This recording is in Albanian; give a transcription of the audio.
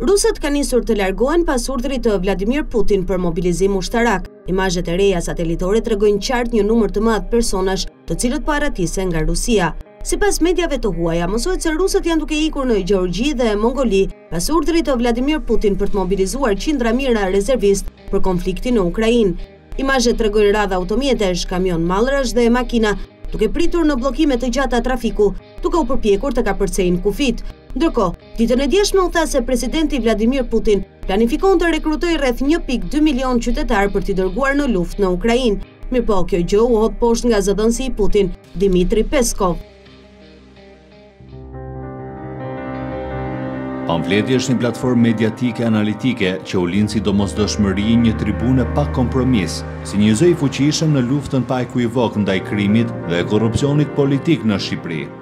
Rusët kanë nisur të largohen pas urdhrit të Vladimir Putin për mobilizim ushtarak. Imazhet e reja satelitore tregojnë qartë një numër të madh personash, të cilët po arratisen nga Rusia. Sipas mediave të huaja, mësohet se rusët janë duke ikur në Gjeorgji dhe Mongoli pas urdhrit të Vladimir Putin për të mobilizuar qindra mijëra rezervist për konfliktin në Ukrainë. Imazhet tregojnë radhë automjetesh, kamion mallrash dhe makina duke pritur në bllokime të gjata trafiku, duke u përpjekur të kapërcejnë kufit. Ndërkohë, ditën e djeshme u tha se presidenti Vladimir Putin planifikon të rekrutojë rreth 1.2 milion qytetar për t'i dërguar në luftë në Ukrainë. Mirëpo, kjo gjë u hodh poshtë nga zëdhënësi i Putin, Dmitri Peskov. Pamfleti është një platformë mediatike analitike që u lind si domosdoshmëri një tribune pa kompromis, si një zë i fuqishëm në luftën pa ekuivok ndaj krimit dhe korrupsionit politik në Shqipëri.